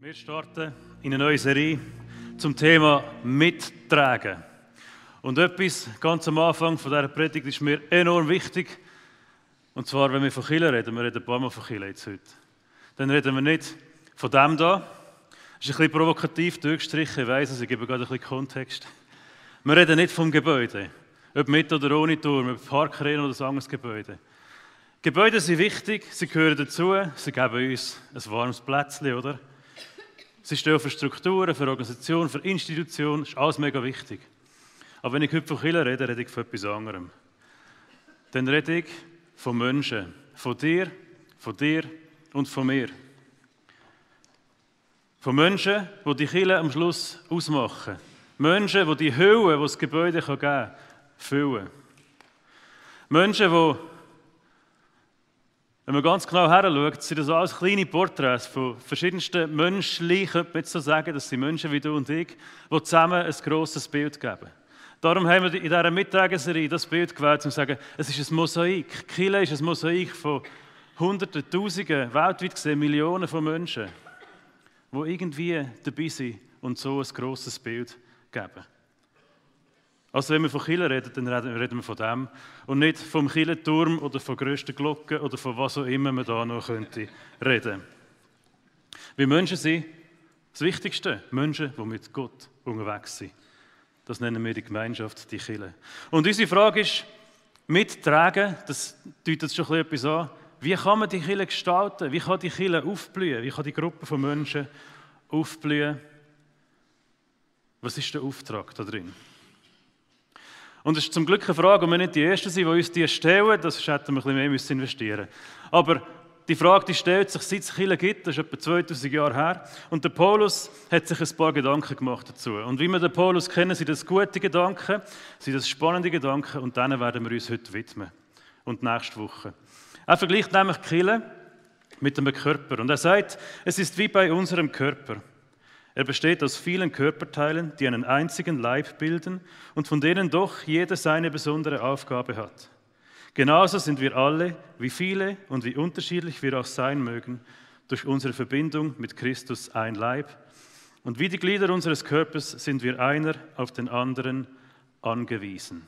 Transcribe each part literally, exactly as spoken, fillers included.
Wir starten in eine neue Serie zum Thema Mittragen. Und etwas ganz am Anfang von dieser Predigt ist mir enorm wichtig. Und zwar, wenn wir von Kirche reden, wir reden ein paar Mal von Kirche jetzt heute, dann reden wir nicht von dem da. Das ist ein bisschen provokativ durchgestrichen, ich weiss es, ich gebe gerade ein bisschen Kontext. Wir reden nicht vom Gebäude, ob mit oder ohne Turm, ob Parkarena oder ein anderes Gebäude. Gebäude sind wichtig, sie gehören dazu, sie geben uns ein warmes Plätzchen, oder? Sie stehen für Strukturen, für Organisationen, für Institutionen, das ist alles mega wichtig. Aber wenn ich heute von Kirche rede, rede ich von etwas anderem. Dann rede ich von Menschen, von dir, von dir und von mir. Von Menschen, die die Kirche am Schluss ausmachen. Menschen, die die Hülle, die das Gebäude geben kann, füllen. Menschen, die, wenn man ganz genau heranschaut, sind das alles kleine Porträts von verschiedensten Menschen, könnte man jetzt so sagen, das sind Menschen wie du und ich, die zusammen ein grosses Bild geben. Darum haben wir in dieser Mittragenserie das Bild gewählt, um zu sagen, es ist ein Mosaik. Die Kirche ist ein Mosaik von Hunderten, Tausenden, weltweit gesehen Millionen von Menschen, die irgendwie dabei sind und so ein grosses Bild geben. Also wenn wir von Kirche reden, dann reden wir von dem und nicht vom Kirchenturm oder von grössten Glocken oder von was auch immer man da noch könnte reden. Weil Menschen sind das Wichtigste, Menschen, die mit Gott unterwegs sind. Das nennen wir die Gemeinschaft, die Kirche. Und unsere Frage ist, mittragen, das deutet schon ein bisschen etwas an, wie kann man die Kirche gestalten, wie kann die Kirche aufblühen, wie kann die Gruppe von Menschen aufblühen. Was ist der Auftrag da drin? Und es ist zum Glück eine Frage, und wir nicht die Ersten sind, die uns die stellen, das hätten wir ein bisschen mehr investieren müssen. Aber die Frage, die stellt sich, seit es Kirche gibt, das ist etwa zweitausend Jahre her, und der Paulus hat sich ein paar Gedanken gemacht dazu. Und wie wir den Paulus kennen, sind das gute Gedanken, sind das spannende Gedanken, und denen werden wir uns heute widmen. Und nächste Woche. Er vergleicht nämlich die Kirche mit einem Körper. Und er sagt, es ist wie bei unserem Körper. Er besteht aus vielen Körperteilen, die einen einzigen Leib bilden und von denen doch jeder seine besondere Aufgabe hat. Genauso sind wir alle, wie viele und wie unterschiedlich wir auch sein mögen, durch unsere Verbindung mit Christus ein Leib. Und wie die Glieder unseres Körpers sind wir einer auf den anderen angewiesen.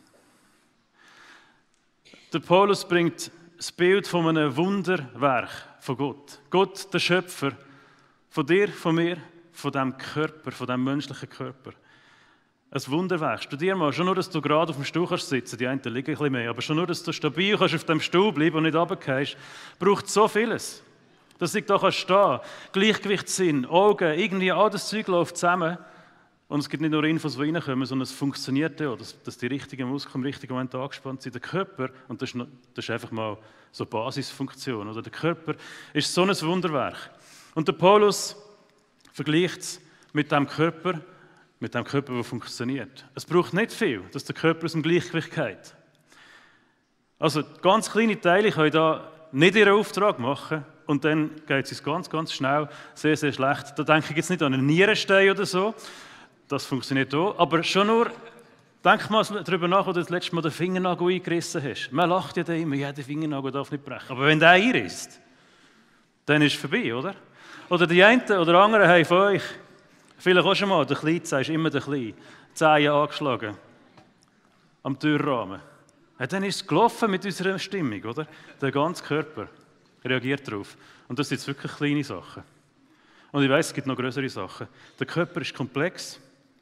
Der Paulus bringt das Bild von einem Wunderwerk von Gott. Gott, der Schöpfer, von dir, von mir, von diesem Körper, von diesem menschlichen Körper. Ein Wunderwerk. Studier mal, schon nur, dass du gerade auf dem Stuhl kannst sitzen, die einen liegen ein bisschen mehr, aber schon nur, dass du stabil kannst auf dem Stuhl bleiben und nicht runterfällst, braucht so vieles. Dass ich da stehen kann, Gleichgewichtssinn, Augen, irgendwie all das Zeug läuft zusammen. Und es gibt nicht nur Infos, die reinkommen, sondern es funktioniert ja, dass, dass die richtigen Muskeln im richtigen Moment angespannt sind. Der Körper, und das ist, das ist einfach mal so eine Basisfunktion, oder? Der Körper ist so ein Wunderwerk. Und der Paulus vergleicht es mit dem Körper, mit dem Körper, der funktioniert. Es braucht nicht viel, dass der Körper aus dem Gleichgewicht geht. Also ganz kleine Teile können da nicht ihren Auftrag machen und dann geht es uns ganz, ganz schnell sehr, sehr schlecht. Da denke ich jetzt nicht an einen Nierenstein oder so, das funktioniert auch, aber schon nur, denk mal darüber nach, wo du das letzte Mal den Fingernagel eingerissen hast. Man lacht ja da immer, ja, der Fingernagel darf nicht brechen. Aber wenn der einrisst, dann ist es vorbei, oder? Oder die einen oder anderen haben von euch, vielleicht auch schon mal, der Kleine ist immer der Kleine, Zehen angeschlagen am Türrahmen. Ja, dann ist es gelaufen mit unserer Stimmung, oder? Der ganze Körper reagiert darauf. Und das sind jetzt wirklich kleine Sachen. Und ich weiss, es gibt noch größere Sachen. Der Körper ist komplex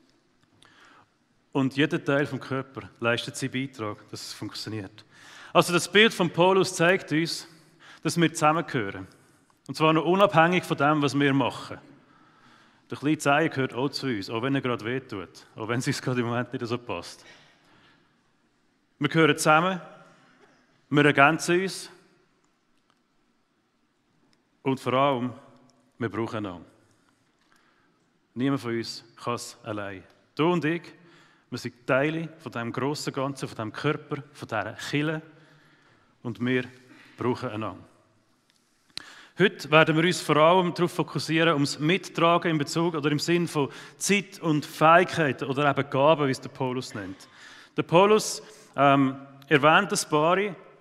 und jeder Teil des Körpers leistet seinen Beitrag, dass es funktioniert. Also das Bild von Paulus zeigt uns, dass wir zusammengehören. Und zwar noch unabhängig von dem, was wir machen. Der kleine Zeh gehört auch zu uns, auch wenn er gerade wehtut, auch wenn es uns gerade im Moment nicht so passt. Wir gehören zusammen, wir ergänzen uns und vor allem, wir brauchen einander. Niemand von uns kann es allein. Du und ich, wir sind Teile von diesem grossen Ganzen, von diesem Körper, von dieser Kirche und wir brauchen einander. Heute werden wir uns vor allem darauf fokussieren, ums Mittragen in Bezug oder im Sinn von Zeit und Fähigkeiten oder eben Gaben, wie es der Paulus nennt. Der Paulus ähm, erwähnt ein paar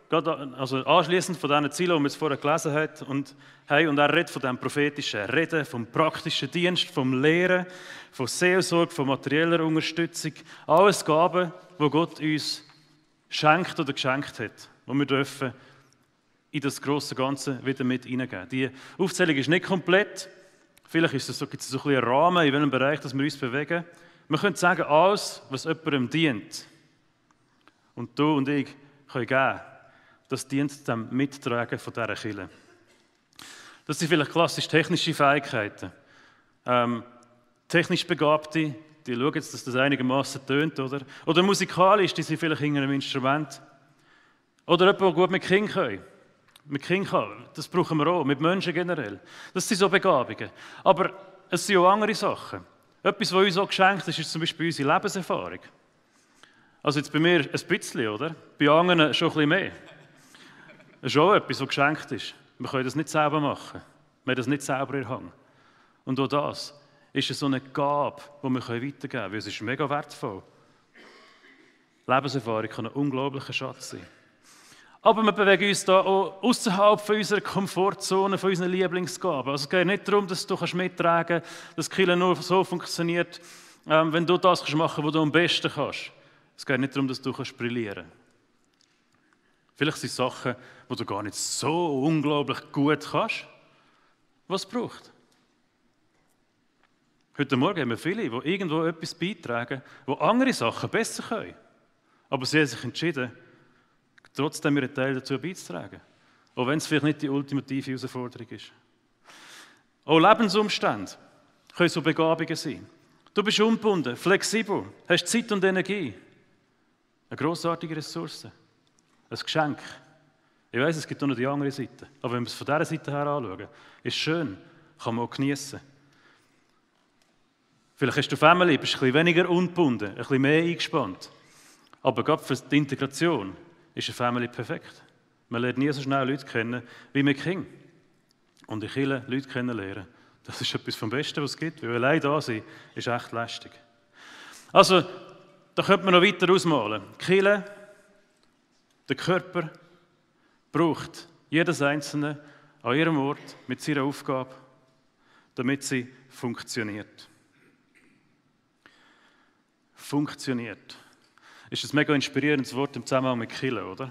also anschliessend von diesen Zielen, die wir jetzt vorher gelesen haben, und, hey, und er redet von dem prophetischen Reden, vom praktischen Dienst, vom Lehren, von Seelsorge, von materieller Unterstützung. Alles Gaben, die Gott uns schenkt oder geschenkt hat, die wir dürfen in das grosse Ganze wieder mit hineingeben. Die Aufzählung ist nicht komplett. Vielleicht ist es so, gibt es so ein bisschen einen Rahmen, in welchem Bereich dass wir uns bewegen. Man könnte sagen, alles, was jemandem dient, und du und ich können geben, das dient dem Mittragen von dieser Kirche. Das sind vielleicht klassisch technische Fähigkeiten. Ähm, technisch Begabte, die schauen jetzt, dass das einigermaßen tönt, oder? Oder musikalisch, die sind vielleicht in einem Instrument. Oder jemand, der gut mit Kindern kann. Mit Kindern, das brauchen wir auch, mit Menschen generell. Das sind so Begabungen. Aber es sind auch andere Sachen. Etwas, was uns auch geschenkt ist, ist zum Beispiel unsere Lebenserfahrung. Also jetzt bei mir ein bisschen, oder? Bei anderen schon ein bisschen mehr. Das ist auch etwas, was geschenkt ist. Wir können das nicht selber machen. Wir haben das nicht selber in Hang. Und auch das ist so eine Gabe, die wir weitergeben können, weil es ist mega wertvoll. Lebenserfahrung kann ein unglaublicher Schatz sein. Aber wir bewegen uns da auch außerhalb von unserer Komfortzone, von unseren Lieblingsgaben. Also es geht nicht darum, dass du mittragen kannst, dass die Kirche nur so funktioniert, ähm, wenn du das machen kannst, was du am besten kannst. Es geht nicht darum, dass du brillieren kannst. Vielleicht sind es Sachen, die du gar nicht so unglaublich gut kannst. Was es braucht. Heute Morgen haben wir viele, die irgendwo etwas beitragen, die andere Sachen besser können. Aber sie haben sich entschieden, trotzdem ihren Teil dazu beizutragen. Auch wenn es vielleicht nicht die ultimative Herausforderung ist. Auch Lebensumstände können so Begabungen sein. Du bist ungebunden, flexibel, hast Zeit und Energie. Eine grossartige Ressource. Ein Geschenk. Ich weiss, es gibt auch noch die andere Seite. Aber wenn wir es von dieser Seite her anschauen, ist schön, kann man auch geniessen. Vielleicht hast du Family, bist ein bisschen weniger ungebunden, ein bisschen mehr eingespannt. Aber gerade für die Integration ist eine Family perfekt. Man lernt nie so schnell Leute kennen wie mit Kindern. Und in Kirche Leute kennenlernen, das ist etwas vom Besten, was es gibt. Weil allein da sein, ist echt lästig. Also, da könnte man noch weiter ausmalen. Die Kirche, der Körper, braucht jedes Einzelne an ihrem Ort mit seiner Aufgabe, damit sie funktioniert. Funktioniert. Ist ein mega inspirierendes Wort im Zusammenhang mit Kirche, oder?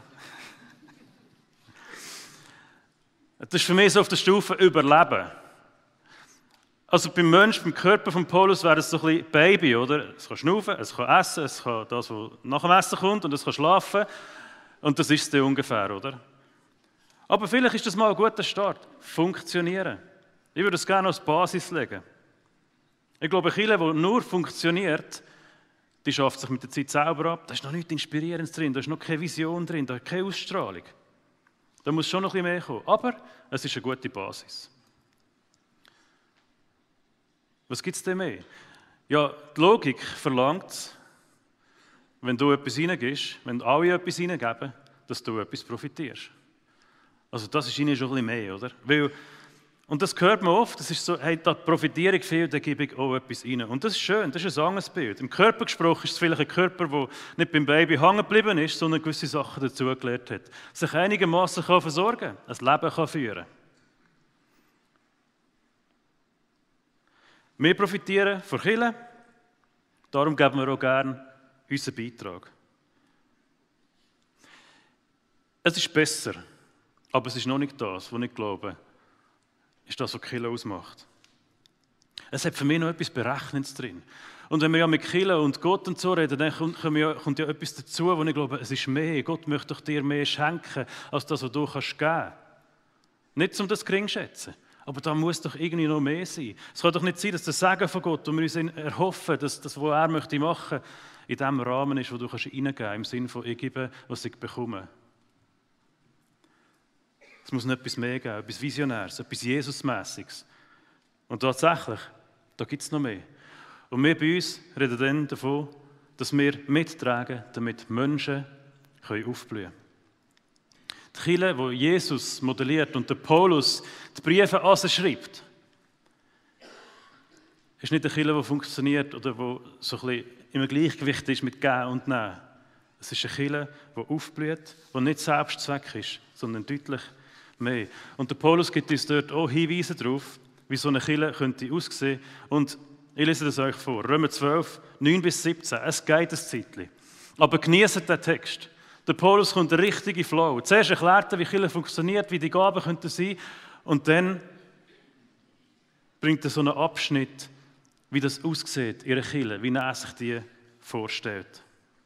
Das ist für mich so auf der Stufe Überleben. Also beim Menschen, beim Körper von Paulus wäre es so ein bisschen Baby, oder? Es kann schnaufen, es kann essen, es kann das, was nach dem Essen kommt, und es kann schlafen. Und das ist es dann ungefähr, oder? Aber vielleicht ist das mal ein guter Start. Funktionieren. Ich würde es gerne als Basis legen. Ich glaube, eine Kirche, die nur funktioniert, die schafft sich mit der Zeit selber ab. Da ist noch nichts Inspirierendes drin, da ist noch keine Vision drin, da ist keine Ausstrahlung. Da muss schon noch ein bisschen mehr kommen. Aber es ist eine gute Basis. Was gibt es denn mehr? Ja, die Logik verlangt, wenn du etwas reingibst, wenn alle etwas reingeben, dass du etwas profitierst. Also das ist ihnen schon ein bisschen mehr, oder? Weil, und das hört man oft, das ist so, hey, da profitiere ich viel, dann gebe ich auch etwas rein. Und das ist schön, das ist ein anderes Bild. Im Körper gesprochen ist es vielleicht ein Körper, der nicht beim Baby hängen geblieben ist, sondern gewisse Sachen dazugelernt hat. Sich einigermaßen kann versorgen, ein Leben kann führen. Wir profitieren von Kirche, darum geben wir auch gerne unseren Beitrag. Es ist besser, aber es ist noch nicht das, was ich glaube, ist das, was Kirche ausmacht. Es hat für mich noch etwas Berechnendes drin. Und wenn wir ja mit Kirche und Gott und so reden, dann kommt ja, kommt ja etwas dazu, wo ich glaube, es ist mehr. Gott möchte doch dir mehr schenken, als das, was du kannst geben. Nicht, um das gering zu schätzen. Aber da muss doch irgendwie noch mehr sein. Es kann doch nicht sein, dass der Segen von Gott, den wir uns erhoffen, dass das, was er möchte machen, in dem Rahmen ist, wo du kannst reingeben kannst, im Sinne von, ich gebe, was ich bekomme. Es muss noch etwas mehr geben, etwas Visionäres, etwas Jesusmässiges. Und tatsächlich, da gibt es noch mehr. Und wir bei uns reden dann davon, dass wir mittragen, damit Menschen aufblühen können. Die Kirche, die Jesus modelliert und der Paulus die Briefe an sie schreibt, ist nicht eine Kirche, die funktioniert oder die so ein bisschen im Gleichgewicht ist mit Geben und Nehmen. Es ist eine Kirche, die aufblüht, die nicht Selbstzweck ist, sondern deutlich mehr. Und der Paulus gibt uns dort auch Hinweise darauf, wie so eine Kirche könnte aussehen. Und ich lese das euch vor. Römer zwölf, neun bis siebzehn. Es geht ein Zeitchen. Aber genießt den Text. Der Paulus kommt der richtige Flow. Zuerst erklärt er, wie Kirche funktioniert, wie die Gaben könnten sein. Und dann bringt er so einen Abschnitt, wie das aussieht, ihre Kirche, wie er sich die vorstellt.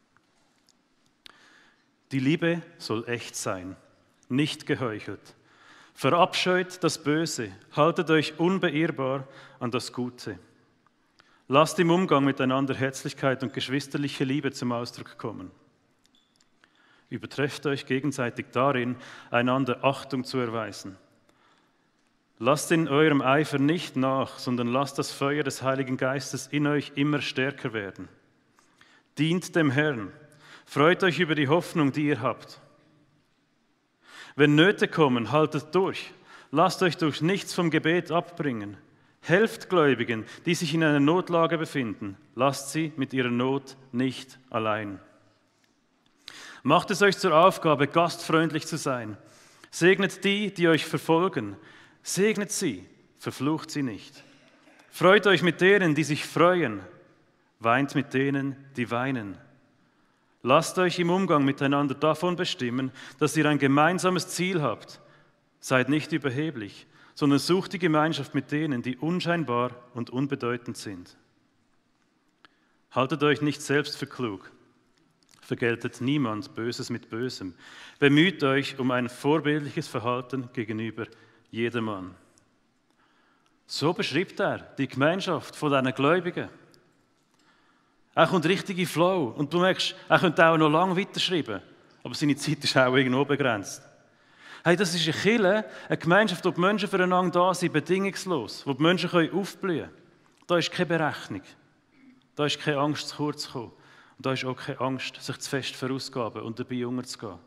Die Liebe soll echt sein, nicht geheuchelt. Verabscheut das Böse, haltet euch unbeirrbar an das Gute. Lasst im Umgang miteinander Herzlichkeit und geschwisterliche Liebe zum Ausdruck kommen. Übertrefft euch gegenseitig darin, einander Achtung zu erweisen. Lasst in eurem Eifer nicht nach, sondern lasst das Feuer des Heiligen Geistes in euch immer stärker werden. Dient dem Herrn. Freut euch über die Hoffnung, die ihr habt. Wenn Nöte kommen, haltet durch. Lasst euch durch nichts vom Gebet abbringen. Helft Gläubigen, die sich in einer Notlage befinden. Lasst sie mit ihrer Not nicht allein. Macht es euch zur Aufgabe, gastfreundlich zu sein. Segnet die, die euch verfolgen. Segnet sie, verflucht sie nicht. Freut euch mit denen, die sich freuen. Weint mit denen, die weinen. Lasst euch im Umgang miteinander davon bestimmen, dass ihr ein gemeinsames Ziel habt. Seid nicht überheblich, sondern sucht die Gemeinschaft mit denen, die unscheinbar und unbedeutend sind. Haltet euch nicht selbst für klug. Vergeltet niemand Böses mit Bösem. Bemüht euch um ein vorbildliches Verhalten gegenüber jedermann. So beschreibt er die Gemeinschaft von diesen Gläubigen. Er kommt richtig in Flow. Und du merkst, er könnte auch noch lange weiterschreiben. Aber seine Zeit ist auch irgendwo begrenzt. Hey, das ist eine Kirche, eine Gemeinschaft, wo die Menschen füreinander da sind, bedingungslos. Wo die Menschen aufblühen können. Da ist keine Berechnung. Da ist keine Angst, zu kurz zu kommen. Und da ist auch keine Angst, sich zu fest verausgaben und dabei unterzugehen.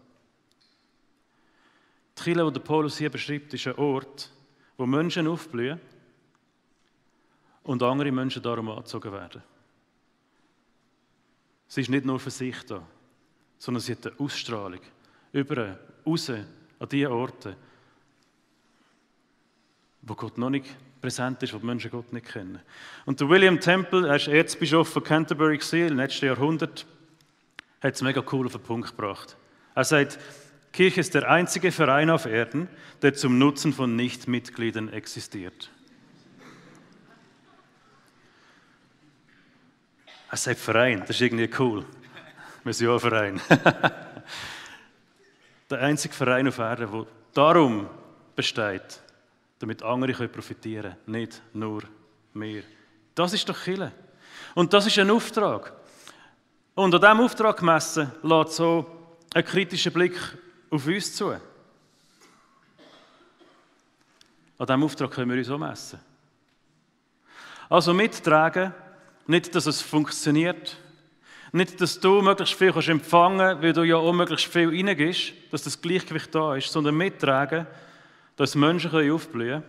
Die Kirche, die der Paulus hier beschreibt, ist ein Ort, wo Menschen aufblühen und andere Menschen darum angezogen werden. Sie ist nicht nur für sich da, sondern sie hat eine Ausstrahlung über, raus, an die Orte, wo Gott noch nicht präsent ist, wo die Menschen Gott nicht kennen. Und der William Temple, er ist Erzbischof von Canterbury im letzten Jahrhundert, hat es mega cool auf den Punkt gebracht. Er sagt, die Kirche ist der einzige Verein auf Erden, der zum Nutzen von Nichtmitgliedern existiert. Er sagt Verein, das ist irgendwie cool. Wir sind ja ein Verein. Der einzige Verein auf Erden, der darum besteht, damit andere profitieren können, nicht nur wir. Das ist doch Kirche. Und das ist ein Auftrag. Und an diesem Auftrag gemessen lässt so ein kritischer Blick auf uns zu. An diesem Auftrag können wir uns auch messen. Also mittragen, nicht, dass es funktioniert, nicht, dass du möglichst viel empfangen kannst, weil du ja auch möglichst viel reingibst, dass das Gleichgewicht da ist, sondern mittragen, dass Menschen aufblühen können,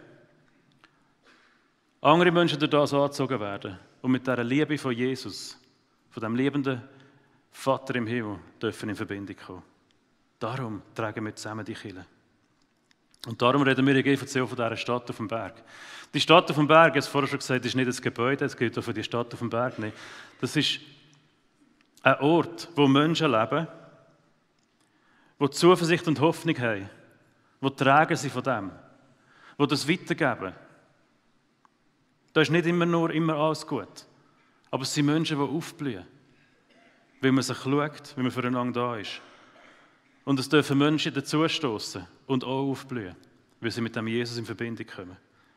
andere Menschen durch das angezogen werden und mit dieser Liebe von Jesus, von dem liebenden Vater im Himmel, dürfen in Verbindung kommen. Darum tragen wir zusammen die Kirche. Und darum reden wir in G V C von dieser Stadt auf dem Berg. Die Stadt auf dem Berg, ich habe es vorher schon gesagt, ist nicht ein Gebäude, es gilt auch für die Stadt auf dem Berg nicht. Das ist ein Ort, wo Menschen leben, die Zuversicht und Hoffnung haben, die tragen sie von dem, die das weitergeben. Da ist nicht immer nur immer alles gut, aber es sind Menschen, die aufblühen, weil man sich schaut, weil man füreinander da ist. Und es dürfen Menschen dazustoßen und auch aufblühen, weil sie mit dem Jesus in Verbindung kommen.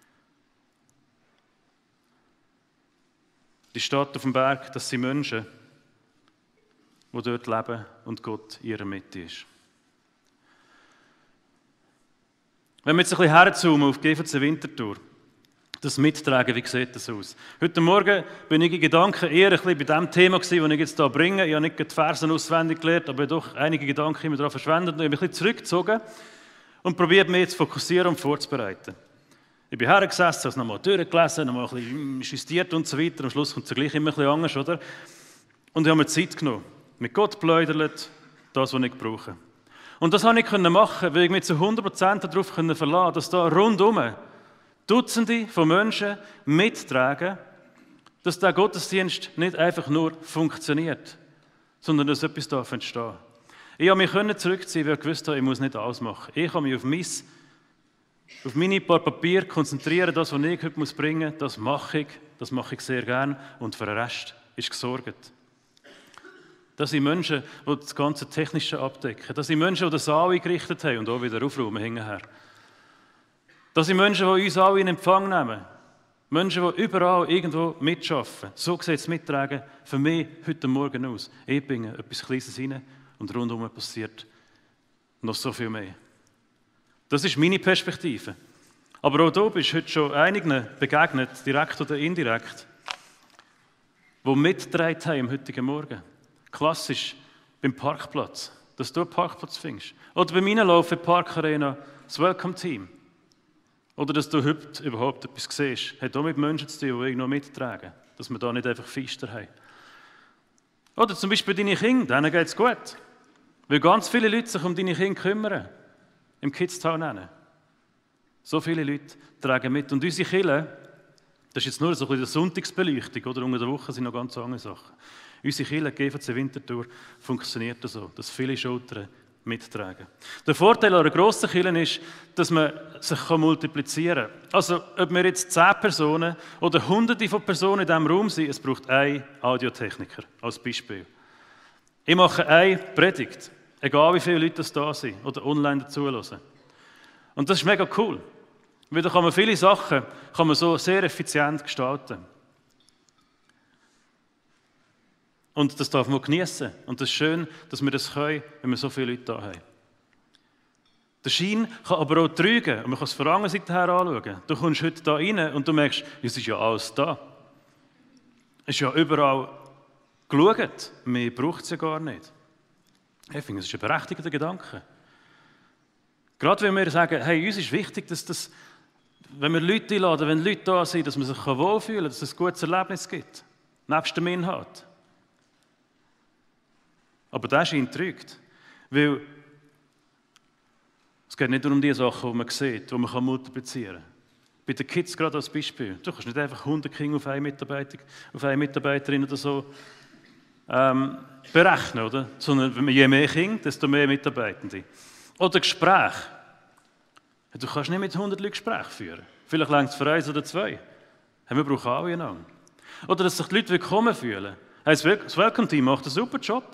Die Stadt auf dem Berg, das sind Menschen, die dort leben und Gott in ihrer Mitte ist. Wenn wir jetzt ein bisschen herzoomen auf G V C Winterthur, das Mittragen, wie sieht das aus? Heute Morgen bin ich in Gedanken eher ein bisschen bei dem Thema gewesen, das ich jetzt hier bringe. Ich habe nicht die Versen auswendig gelernt, aber doch einige Gedanken immer daran verschwendet. Und ich habe mich ein bisschen zurückgezogen und probiert, mich zu fokussieren und vorzubereiten. Ich bin hergesessen, habe es nochmal durchgelesen, nochmal ein bisschen justiert und so weiter. Am Schluss kommt es ja gleich immer ein bisschen anders, oder? Und ich habe mir Zeit genommen. mit Gott pläudert, das, was ich brauche. Und das konnte ich machen, weil ich mich zu hundert Prozent darauf verlassen konnte, dass da rundherum Dutzende von Menschen mittragen, dass der Gottesdienst nicht einfach nur funktioniert, sondern dass etwas darf entstehen. Ich konnte mich zurückziehen, weil ich gewusst habe, ich muss nicht alles machen. Ich kann mich auf, mein, auf meine paar Papier konzentrieren, das, was ich heute bringen muss, das mache ich, das mache ich sehr gerne und für den Rest ist gesorgt. Das sind Menschen, die das ganze Technische abdecken. Das sind Menschen, die den Saal eingerichtet haben und auch wieder aufräumen hinterher. Das sind Menschen, die uns alle in Empfang nehmen. Menschen, die überall irgendwo mitschaffen. So sieht es mittragen für mich heute Morgen aus. Ich bringe etwas Kleines rein und rundherum passiert noch so viel mehr. Das ist meine Perspektive. Aber auch du bist heute schon einigen begegnet, direkt oder indirekt, die mitgetragen haben am heutigen Morgen. Klassisch beim Parkplatz, dass du einen Parkplatz findest. Oder beim Reinlaufen in die Parkarena das Welcome-Team. Oder dass du heute überhaupt etwas siehst. Hat auch mit Menschen zu tun, die irgendwo mittragen. Dass wir da nicht einfach Pfister haben. Oder zum Beispiel deine Kinder, denen geht es gut. Weil ganz viele Leute sich um deine Kinder kümmern. Im Kidstown nennen. So viele Leute tragen mit. Und unsere Kirche, das ist jetzt nur so ein bisschen die Sonntagsbeleuchtung, oder unter der Woche sind noch ganz andere Sachen. Unsere Kirche, G V C Winterthur, funktioniert so, dass viele Schultern mittragen. Der Vorteil einer grossen Kirche ist, dass man sich multiplizieren kann. Also, ob wir jetzt zehn Personen oder hunderte von Personen in diesem Raum sind, es braucht einen Audiotechniker, als Beispiel. Ich mache eine Predigt, egal wie viele Leute das da sind oder online dazuhören. Und das ist mega cool, weil da kann man viele Sachen kann man so sehr effizient gestalten. Und das darf man genießen. Und das ist schön, dass wir das können, wenn wir so viele Leute da haben. Der Schein kann aber auch trügen. Und man kann es von der anderen Seite her anschauen. Du kommst heute da rein und du merkst, es ist ja alles da. Es ist ja überall geschaut. Mehr braucht es ja gar nicht. Ich finde, das ist ein berechtigter Gedanke. Gerade wenn wir sagen, hey, uns ist wichtig, dass das, wenn wir Leute einladen, wenn Leute da sind, dass man sich wohlfühlen kann, dass es ein gutes Erlebnis gibt. Nebst dem Inhalt. Aber der Schein trügt. Weil es geht nicht nur um die Sachen, die man sieht, die man multiplizieren kann. Bei den Kids gerade als Beispiel. Du kannst nicht einfach hundert Kinder auf eine Mitarbeiter, auf eine Mitarbeiterin oder so ähm, berechnen, oder? Sondern je mehr Kinder, desto mehr Mitarbeitende. Oder Gespräche. Du kannst nicht mit hundert Leuten Gespräche führen. Vielleicht reicht es für eins oder zwei. Wir brauchen alle einander. Oder dass sich die Leute willkommen fühlen. Das Welcome-Team macht einen super Job.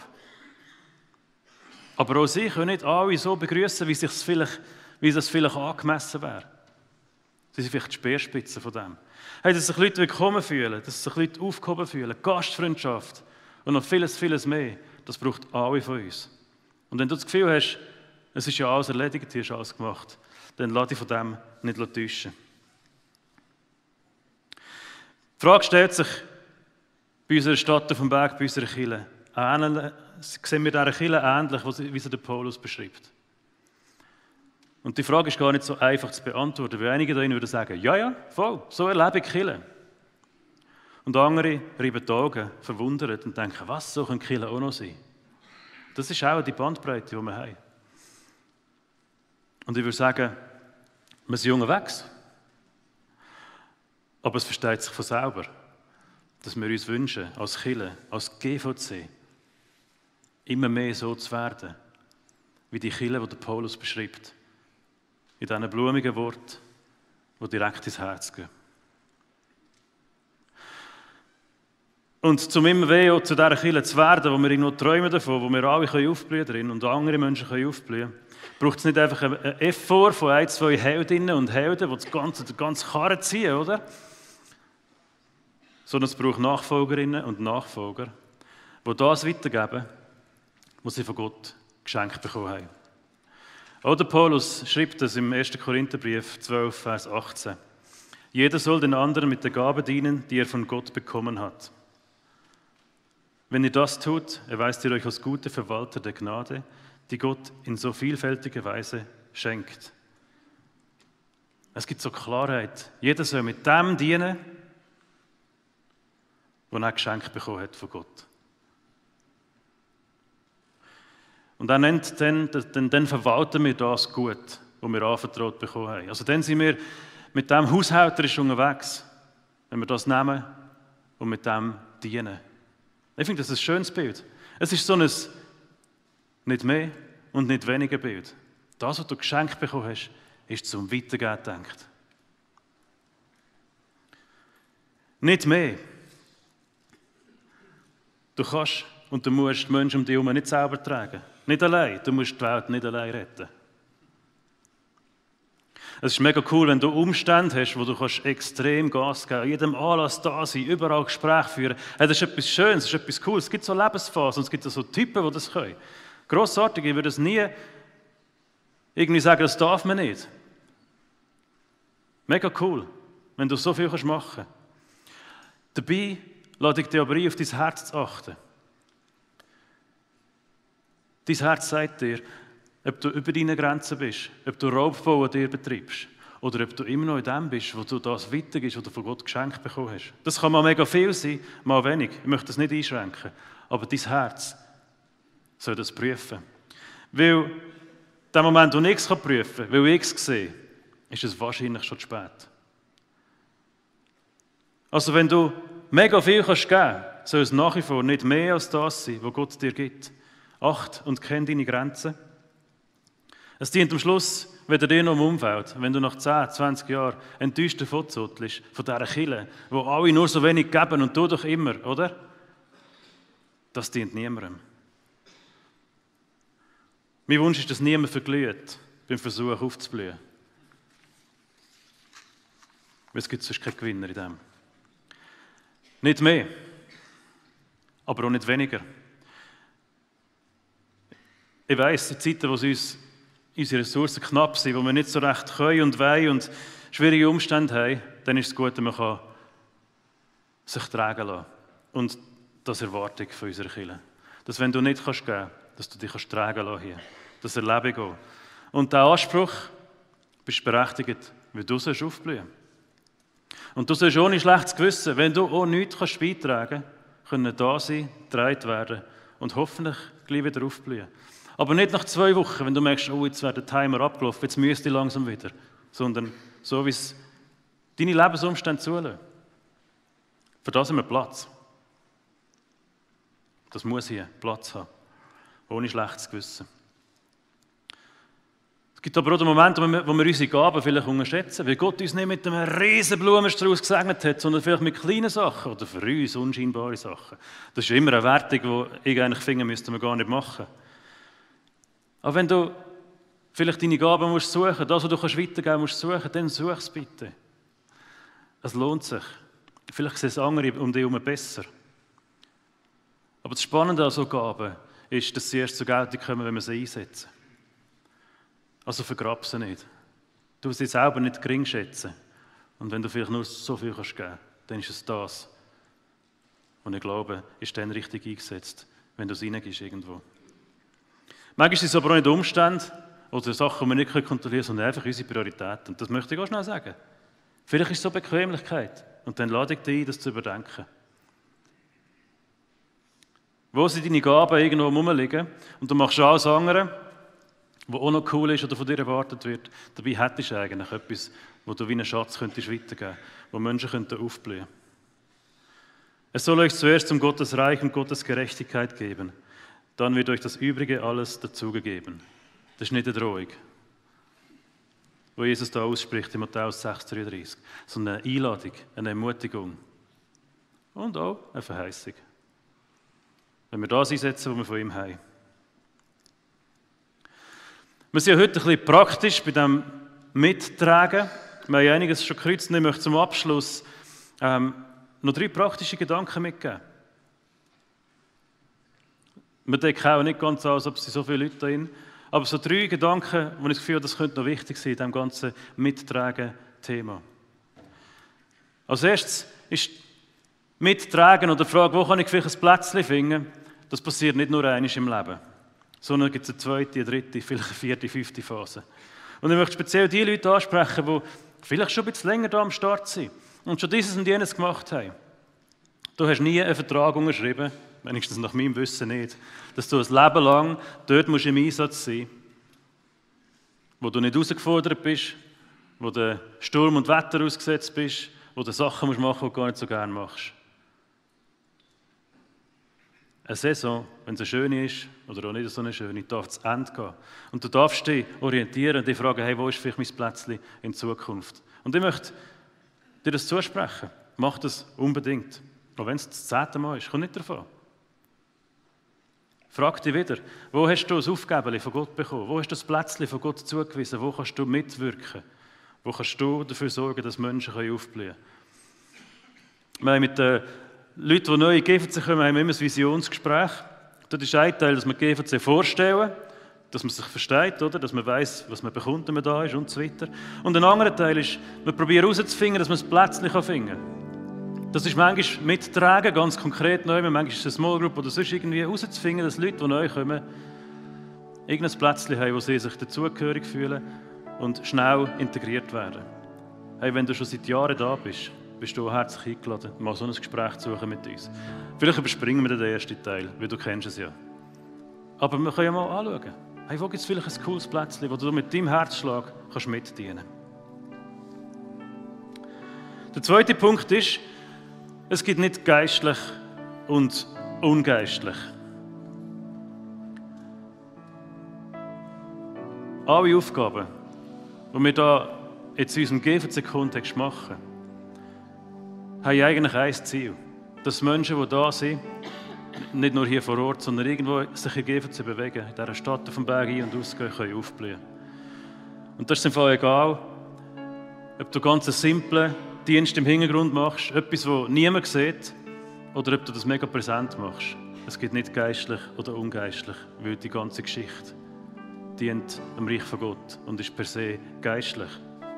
Aber auch sie können nicht alle so begrüßen, wie es vielleicht, wie es vielleicht angemessen wäre. Sie sind vielleicht die Speerspitzen von dem. Hey, dass sich Leute willkommen fühlen, dass sich Leute aufgehoben fühlen, Gastfreundschaft und noch vieles, vieles mehr, das braucht alle von uns. Und wenn du das Gefühl hast, es ist ja alles erledigt, hier ist alles gemacht, dann lass dich von dem nicht täuschen. Die Frage stellt sich bei unserer Stadt auf dem Berg, bei unserer Kirche, sehen wir dieser Kirche ähnlich, wie sie der Paulus beschreibt. Und die Frage ist gar nicht so einfach zu beantworten, weil einige da würden sagen, ja, ja, voll, so erlebe ich Kirche. Und andere reiben die Augen, verwundert und denken, was, so können Kirche auch noch sein? Das ist auch die Bandbreite, die wir haben. Und ich würde sagen, wir sind unterwegs. Aber es versteht sich von selber, dass wir uns wünschen, als Kirche, als G V C, immer mehr so zu werden, wie die Kirche, die der Paulus beschreibt. In diesen blumigen Worten, die direkt ins Herz gehen. Und zum immer mehr zu dieser Kirche zu werden, wo wir irgendwo träumen davon, wo wir alle aufblühen drin und andere Menschen können aufblühen, braucht es nicht einfach einen Effort von ein, zwei Heldinnen und Helden, die das ganze, den ganzen Karren ziehen, oder? Sondern es braucht Nachfolgerinnen und Nachfolger, die das weitergeben, was sie von Gott geschenkt bekommen haben. Oder Paulus schreibt es im ersten Korintherbrief zwölf, Vers achtzehn. Jeder soll den anderen mit der Gabe dienen, die er von Gott bekommen hat. Wenn ihr das tut, erweist ihr euch als gute Verwalter der Gnade, die Gott in so vielfältiger Weise schenkt. Es gibt so Klarheit. Jeder soll mit dem dienen, was er geschenkt bekommen hat von Gott. Und er nennt dann, dann, dann verwalten wir das gut, was wir anvertraut bekommen haben. Also dann sind wir mit dem haushälterisch unterwegs, wenn wir das nehmen und mit dem dienen. Ich finde, das ist ein schönes Bild. Es ist so ein nicht mehr und nicht weniger Bild. Das, was du geschenkt bekommen hast, ist zum Weitergeben gedacht. Nicht mehr. Du kannst und du musst die Menschen um dich herum nicht selber tragen. Nicht allein. Du musst die Welt nicht allein retten. Es ist mega cool, wenn du Umstände hast, wo du kannst extrem Gas geben kannst, an jedem Anlass da sein, überall Gespräche führen. Hey, das ist etwas Schönes, das ist etwas Cooles. Es gibt so Lebensphasen und es gibt so Typen, die das können. Grossartig, ich würde es nie irgendwie sagen, das darf man nicht. Mega cool, wenn du so viel machen kannst. Dabei lade ich dich aber ein, auf dein Herz zu achten. Dein Herz sagt dir, ob du über deine Grenzen bist, ob du Raubbau an dir betreibst oder ob du immer noch in dem bist, wo du das weitergibst, was du von Gott geschenkt bekommen hast. Das kann mal mega viel sein, mal wenig. Ich möchte das nicht einschränken. Aber dein Herz soll das prüfen. Weil der Moment, wo ich es prüfen kann, weil ich es sehe, ist es wahrscheinlich schon zu spät. Also wenn du mega viel kannst geben, soll es nach wie vor nicht mehr als das sein, was Gott dir gibt. Acht und kenn deine Grenzen. Es dient am Schluss weder dir noch im Umfeld, wenn du nach zehn, zwanzig Jahren enttäuscht davonzottelst von dieser Kirche, wo alle nur so wenig geben und du doch immer, oder? Das dient niemandem. Mein Wunsch ist, dass niemand verglüht beim Versuch aufzublühen. Weil es gibt sonst keinen Gewinner in dem. Nicht mehr, aber auch nicht weniger. Ich weiss, in Zeiten, wo uns unsere Ressourcen knapp sind, wo wir nicht so recht können und wollen und schwierige Umstände haben, dann ist es gut, wenn man sich tragen lassen kann. Und das Erwartung von unserer Kirche. Dass wenn du nicht kannst geben, dass du dich kannst tragen lassen hier. Das erlebe ich auch. Und dieser Anspruch bist berechtigt, weil du sollst aufblühen. Und du sollst ohne schlechtes Gewissen, wenn du auch nichts kannst beitragen kannst, können da sein, getragen werden und hoffentlich gleich wieder aufblühen. Aber nicht nach zwei Wochen, wenn du merkst, oh, jetzt wäre der Timer abgelaufen, jetzt müsste ich langsam wieder. Sondern so, wie es deine Lebensumstände zulassen. Für das haben wir Platz. Das muss hier Platz haben. Ohne schlechtes Gewissen. Es gibt aber auch den Moment, wo wir, wo wir unsere Gaben vielleicht unterschätzen, weil Gott uns nicht mit einem riesen Blumenstrauß gesegnet hat, sondern vielleicht mit kleinen Sachen oder für uns unscheinbare Sachen. Das ist immer eine Wertung, die ich eigentlich finde, müssten wir gar nicht machen. Aber wenn du vielleicht deine Gaben musst suchen, das, was du kannst weitergeben musst suchen, dann such es bitte. Es lohnt sich. Vielleicht sehen es andere um dich herum besser. Aber das Spannende an so Gaben ist, dass sie erst zur Geltung kommen, wenn wir sie einsetzen. Also vergrab sie nicht. Du sie selber nicht gering schätzen. Und wenn du vielleicht nur so viel kannst geben, dann ist es das. Und ich glaube, ist dann richtig eingesetzt, wenn du es reingibst irgendwo. Manchmal sind es aber auch nicht Umstände oder Sachen, die wir nicht kontrollieren können, sondern einfach unsere Prioritäten. Und das möchte ich auch schnell sagen. Vielleicht ist es so Bequemlichkeit. Und dann lade ich dich ein, das zu überdenken. Wo sind deine Gaben irgendwo rumliegen und du machst alles andere, was auch noch cool ist oder von dir erwartet wird, dabei hättest du eigentlich etwas, wo du wie einen Schatz könntest weitergeben, wo Menschen könnten aufblühen. Es soll euch zuerst um Gottes Reich und Gottes Gerechtigkeit geben. Dann wird euch das Übrige alles dazugegeben. Das ist nicht eine Drohung, wo Jesus da ausspricht in Matthäus sechs dreiunddreißig, sondern eine Einladung, eine Ermutigung und auch eine Verheißung. Wenn wir das einsetzen, was wir von ihm haben. Wir sind ja heute ein bisschen praktisch bei dem Mittragen. Wir haben einiges schon gekreuzt und ich möchte zum Abschluss ähm, noch drei praktische Gedanken mitgeben. Wir denken auch nicht ganz an, als ob es so viele Leute da sind. Aber so drei Gedanken, wo ich das Gefühl habe, das könnte noch wichtig sein in diesem ganzen Mittragen-Thema. Als erstes ist Mittragen oder die Frage, wo kann ich vielleicht ein Plätzchen finden, das passiert nicht nur einmal im Leben, sondern gibt es eine zweite, eine dritte, vielleicht eine vierte, fünfte Phase. Und ich möchte speziell die Leute ansprechen, die vielleicht schon ein bisschen länger da am Start sind und schon dieses und jenes gemacht haben. Du hast nie einen Vertrag unterschrieben wenigstens nach meinem Wissen nicht, dass du ein Leben lang dort musst im Einsatz sein musst, wo du nicht herausgefordert bist, wo du Sturm und Wetter ausgesetzt bist, wo du Sachen musst machen musst, die du gar nicht so gerne machst. Eine Saison, wenn es eine schöne ist oder auch nicht so eine schöne, darf zu Ende gehen. Und du darfst dich orientieren und dich fragen, hey, wo ist vielleicht mein Plätzchen in Zukunft? Und ich möchte dir das zusprechen. Mach das unbedingt. Auch wenn es das zehnte Mal ist, komm nicht davon. Frag dich wieder, wo hast du das Aufgaben von Gott bekommen? Wo hast du das Plätzchen von Gott zugewiesen? Wo kannst du mitwirken? Wo kannst du dafür sorgen, dass Menschen aufblühen können? Wir haben mit den Leuten, die neu in G V C kommen, haben wir immer ein Visionsgespräch. Das ist ein Teil, dass wir G V C vorstellen, dass man sich versteht, oder? Dass man weiss, was man bekommt, wenn man da ist und so weiter. Und ein anderer Teil ist, wir probieren herauszufinden, dass man das Plätzchen finden kann. Das ist manchmal mittragen, ganz konkret neu, manchmal ist es eine Small Group oder sonst irgendwie herauszufinden, dass Leute, die neu kommen, irgendein Plätzchen haben, wo sie sich dazugehörig fühlen und schnell integriert werden. Hey, wenn du schon seit Jahren da bist, bist du herzlich eingeladen, mal so ein Gespräch zu suchen mit uns. Vielleicht überspringen wir den ersten Teil, weil du kennst es ja. Aber wir können ja mal anschauen, hey, wo gibt es vielleicht ein cooles Plätzchen, wo du mit deinem Herzschlag kannst mitdienen kannst. Der zweite Punkt ist, es gibt nicht geistlich und ungeistlich. Alle Aufgaben, die wir hier jetzt in unserem G V C-Kontext machen, haben eigentlich ein Ziel. Dass Menschen, die da sind, nicht nur hier vor Ort, sondern irgendwo sich in G V C bewegen, in dieser Stadt auf dem Berg ein- und ausgehen, können aufblühen. Und das ist im Fall egal, ob du ganz einen simplen Dienst im Hintergrund machst, etwas, das niemand sieht, oder ob du das mega präsent machst. Es gibt nicht geistlich oder ungeistlich, weil die ganze Geschichte dient dem Reich von Gott und ist per se geistlich.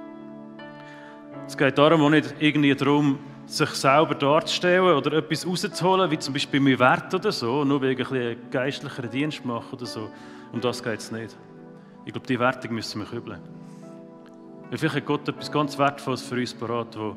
Es geht darum auch nicht irgendwie darum, sich selber darzustellen oder etwas rauszuholen, wie zum Beispiel mein Wert oder so, nur weil ich ein einen geistlicheren Dienst mache oder so. Um das geht es nicht. Ich glaube, die Wertung müssen wir kübeln. Weil vielleicht hat Gott etwas ganz Wertvolles für uns parat, wo,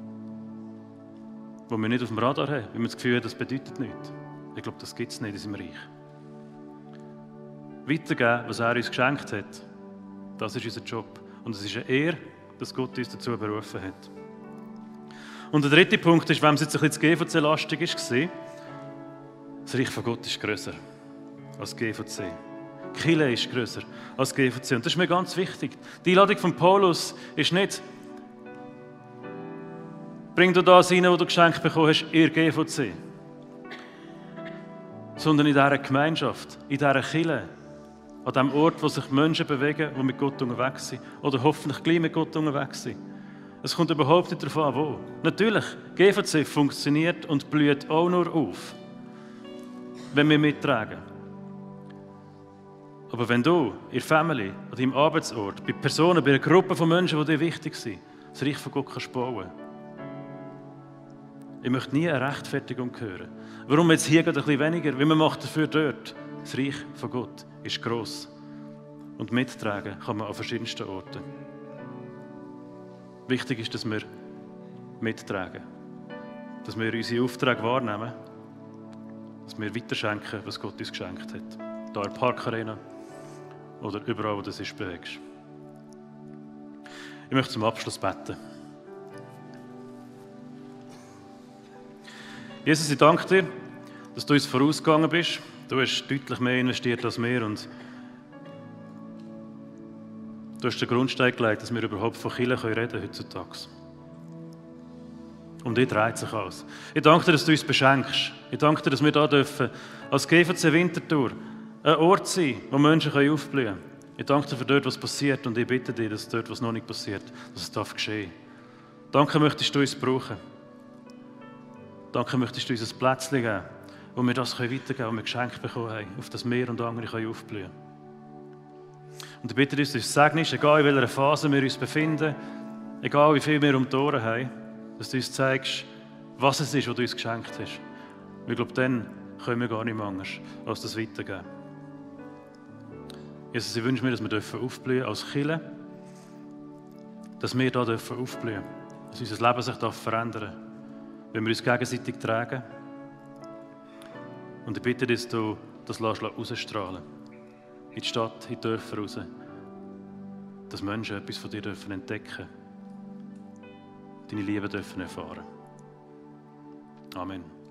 wo wir nicht auf dem Radar haben, weil wir das Gefühl haben, das bedeutet nichts. Ich glaube, das gibt es nicht in seinem Reich. Weitergeben, was er uns geschenkt hat, das ist unser Job. Und es ist eine Ehre, dass Gott uns dazu berufen hat. Und der dritte Punkt ist, wenn es jetzt ein bisschen G V C-lastig war, das Reich von Gott ist grösser als G V C. Die Kirche ist grösser als G V C. Und das ist mir ganz wichtig. Die Einladung von Paulus ist nicht, bring du das rein, was du geschenkt bekommen hast, ihr G V C. Sondern in dieser Gemeinschaft, in dieser Kirche, an dem Ort, wo sich Menschen bewegen, die mit Gott unterwegs sind. Oder hoffentlich gleich mit Gott unterwegs sind. Es kommt überhaupt nicht darauf an, wo. Natürlich, G V C funktioniert und blüht auch nur auf, wenn wir mittragen. Aber wenn du in der Family, an deinem Arbeitsort, bei Personen, bei einer Gruppe von Menschen, die dir wichtig sind, das Reich von Gott kannst bauen. Ich möchte nie eine Rechtfertigung hören. Warum jetzt hier gerade ein bisschen weniger? Weil man macht dafür dort. Das Reich von Gott ist gross. Und mittragen kann man an verschiedensten Orten. Wichtig ist, dass wir mittragen. Dass wir unsere Aufträge wahrnehmen. Dass wir weiterschenken, was Gott uns geschenkt hat. Hier in der Parkarena oder überall, wo du dich bewegst. Ich möchte zum Abschluss beten. Jesus, ich danke dir, dass du uns vorausgegangen bist. Du hast deutlich mehr investiert als wir und du hast den Grundstein gelegt, dass wir überhaupt von Kirche reden können heutzutage. Um dich dreht sich alles. Ich danke dir, dass du uns beschenkst. Ich danke dir, dass wir hier dürfen, als G V C Winterthur ein Ort sein, wo Menschen aufblühen können. Ich danke dir für dort, was passiert und ich bitte dich, dass dort, was noch nicht passiert, dass es darf geschehen. Danke möchtest du uns brauchen. Danke möchtest du uns ein Plätzchen geben, wo wir das weitergeben können, wo wir Geschenke bekommen haben, auf das wir und andere aufblühen können. Und ich bitte dich, dass du uns segnest, egal in welcher Phase wir uns befinden, egal wie viel wir um die Ohren haben, dass du uns zeigst, was es ist, was du uns geschenkt hast. Ich glaube, dann können wir gar nicht mehr anders, als das weitergeben. Jesus, ich wünsche mir, dass wir aufblühen als Kirche, dass wir hier aufblühen dürfen, dass unser Leben sich verändern darf, wenn wir uns gegenseitig tragen, Und ich bitte, dass du das rausstrahlen lässt. In die Stadt, in die Dörfer raus. Dass Menschen etwas von dir dürfen entdecken, deine Liebe dürfen erfahren. Amen.